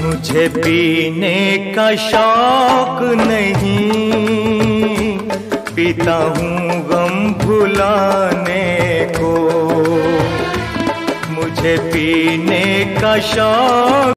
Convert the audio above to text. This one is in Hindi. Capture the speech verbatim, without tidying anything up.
मुझे पीने का शौक नहीं, पीता हूँ गम भुलाने को। मुझे पीने का शौक